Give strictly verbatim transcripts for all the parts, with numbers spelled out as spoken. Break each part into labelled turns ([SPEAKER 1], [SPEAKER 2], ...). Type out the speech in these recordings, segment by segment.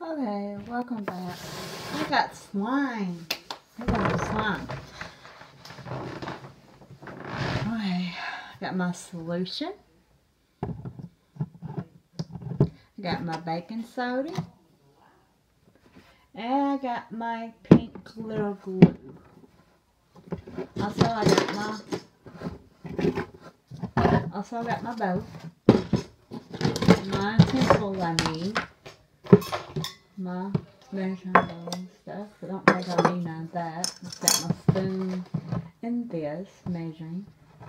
[SPEAKER 1] Okay, welcome back. I got slime. I got slime. Okay, I got my solution. I got my baking soda. And I got my pink glitter glue. Also, I got my, also I got my bow. My pencil I need. My measuring bowl and stuff. I don't think I need none of that. I've got my spoon and this measuring.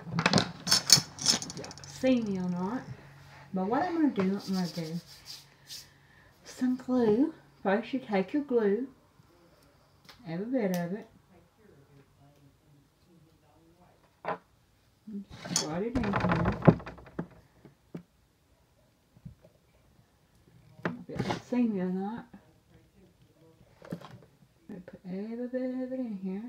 [SPEAKER 1] Y'all see me or not. But what I'm going to do, I'm going to do some glue. First you take your glue, every bit of it, squirt it in here. If y'all see me or not. I put every bit of it in here.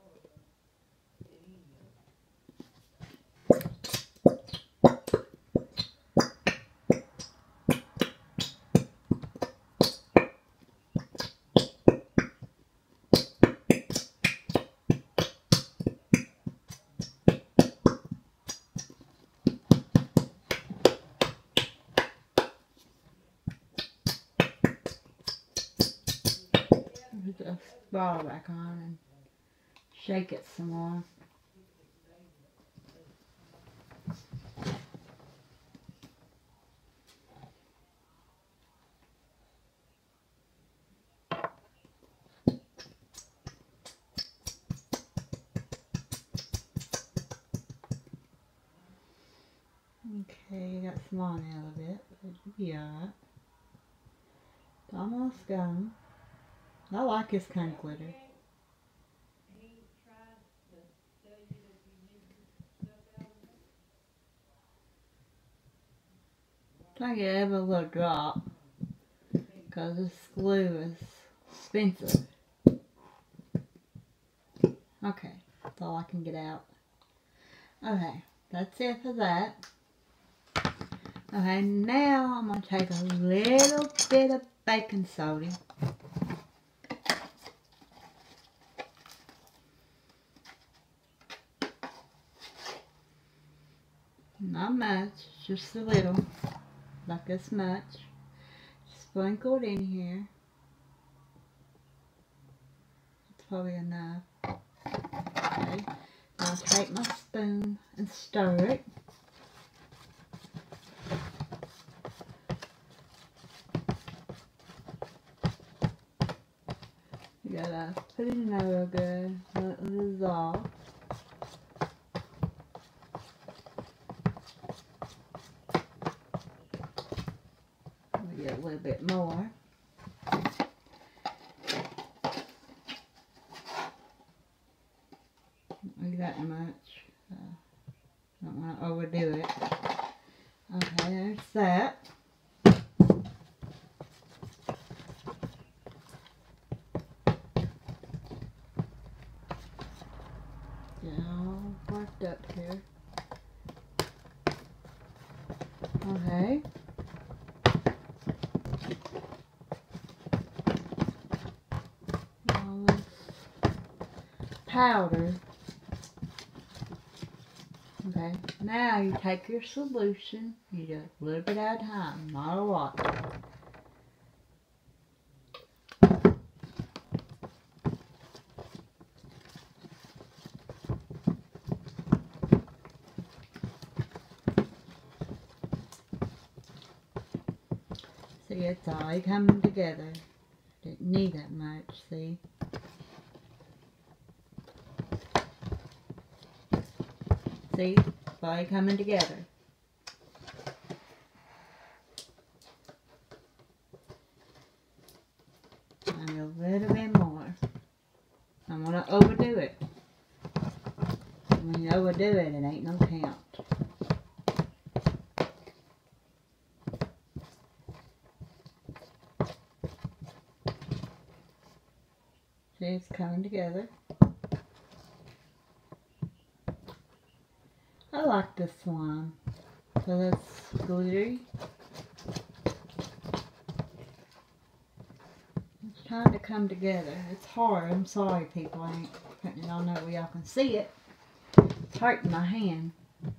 [SPEAKER 1] Put the ball back on and shake it some more. Okay, got some on out of it, but it'll be alright. It's almost gone. I like this kind of glitter. Try to get every little drop, because this glue is expensive. Okay, that's all I can get out. Okay, that's it for that. Okay, now I'm going to take a little bit of baking soda. Not much, just a little, like this much. Sprinkle it in here. That's probably enough. Okay, I'll take my spoon and stir it. You gotta put it in there real good, let it dissolve. We get a little bit more. Not that much. Uh, don't want to overdo it. Okay, there's that. Get all worked up here. Okay. All this powder. Okay, now you take your solution, you do a little bit at a time, not a lot. See, it's all coming together. Didn't need that much, see? See, it's all coming together. I need a little bit more. I don't want to overdo it. When you overdo it, it ain't no count. See, it's coming together. I like this slime, because it's glittery. trying to come together. It's hard. I'm sorry, people. I ain't putting it on there where y'all can see it. It's hurting my hand.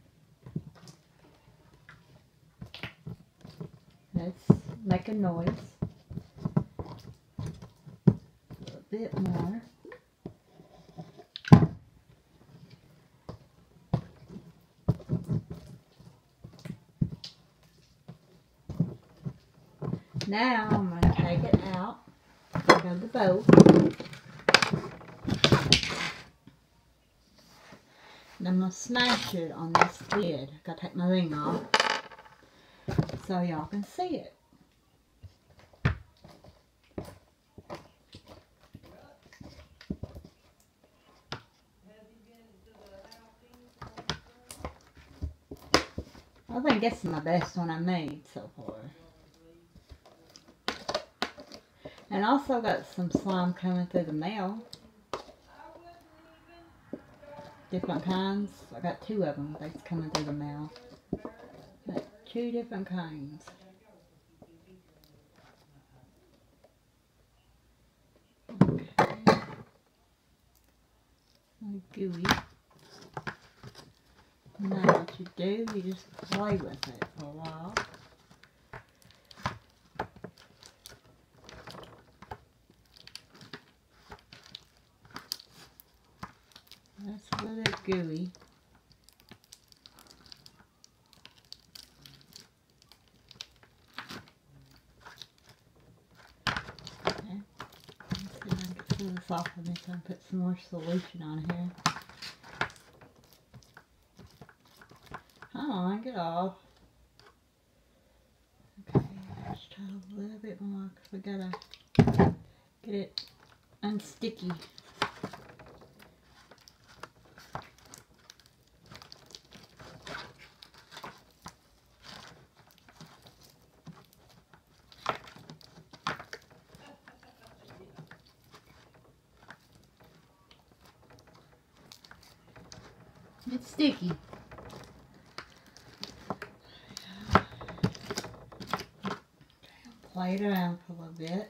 [SPEAKER 1] Let's make a noise. A little bit more. Now I'm going to take it out of the bowl. And I'm going to smash it on this lid. I got to take my ring off so y'all can see it. I think this is my best one I made so far. And also got some slime coming through the mail. Different kinds. I got two of them that's coming through the mail. Got two different kinds. Okay. Gooey. Now what you do, you just play with it for a while. That's a little gooey. Okay. Let's see if I can get some of this off of me so I can put some more solution on here. Come on, get off. Okay, let's try a little bit more because we gotta get it unsticky. It's sticky. Play it around for a little bit.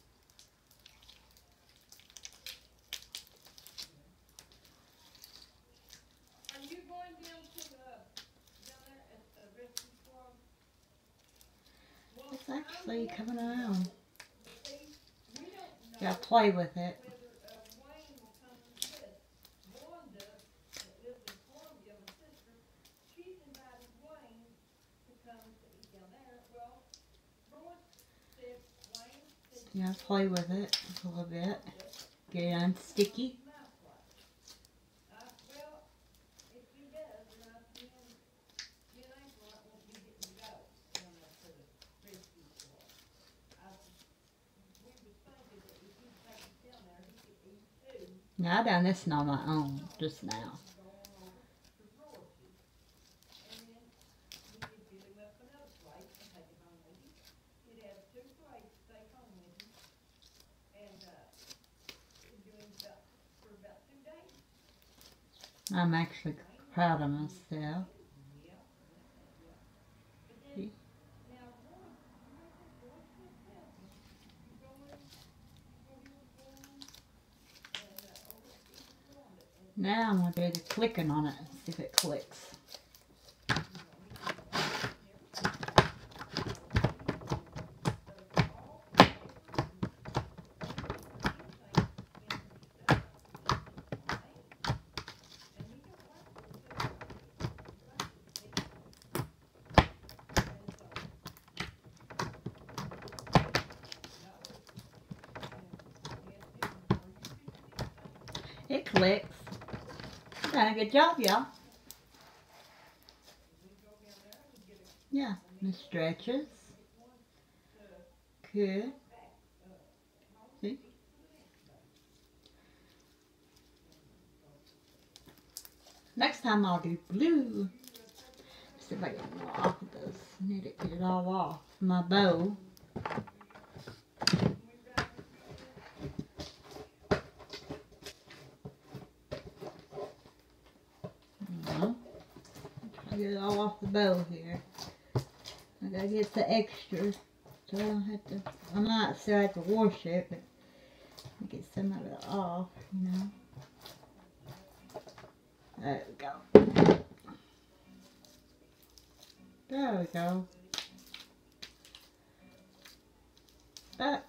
[SPEAKER 2] Are you going down to the, down there at the rescue squad? Well,
[SPEAKER 1] It's actually coming around.
[SPEAKER 2] see, we don't know
[SPEAKER 1] You gotta play with it.
[SPEAKER 2] whether uh, Wayne will come to this. Wanda, that lives in Columbia, my sister, she's invited Wayne to come to eat down there. Well, Roy said, Wayne said,
[SPEAKER 1] You gotta play with it a little bit. Get it unsticky.
[SPEAKER 2] Uh, well, if he does, then I, me and, me and April, I won't be getting to go down there to the rescue squad. I, we was thinking that if he'd take us down there, he could eat too,
[SPEAKER 1] Now I done this on my own just now.
[SPEAKER 2] going over to Royalty. And then we could fill him up another plate and take it home with him. He'd have two plates to take home with him. And, uh, we're doing about, for about two days.
[SPEAKER 1] I'm actually proud of myself.
[SPEAKER 2] Yeah. But then, now, Roy, Roy said that, you go in, go to your form, and, uh, over at each form, and
[SPEAKER 1] Now I'm gonna do the clicking on it and see if it clicks. It clicks. You done a good job, y'all. Yeah, and it stretches. Good. See? Next time I'll do blue. See if I can get it off of this. I need to get it all off my bow. No. Try to get it all off the bow here. I gotta get the extra so I don't have to. I might still have to wash it, but Get some of it off, you know. There we go. There we go. But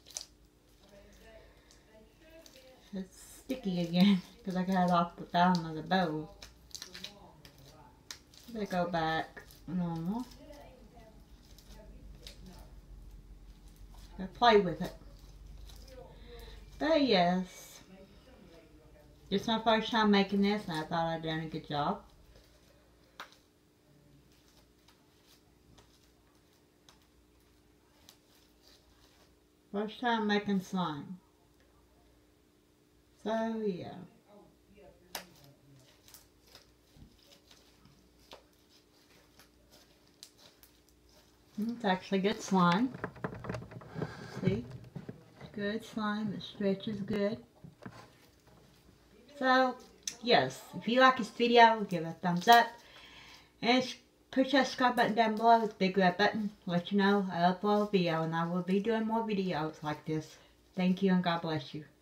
[SPEAKER 1] it's sticky again because I got it off the bottom of the bowl. They go back normal. I play with it. But yes, it's my first time making this and I thought I'd done a good job. First time making slime. So yeah. It's actually good slime. See? Good slime. It stretches good. So, yes. If you like this video, give it a thumbs up. And push that subscribe button down below with the big red button. Let you know I upload a video and I will be doing more videos like this. Thank you and God bless you.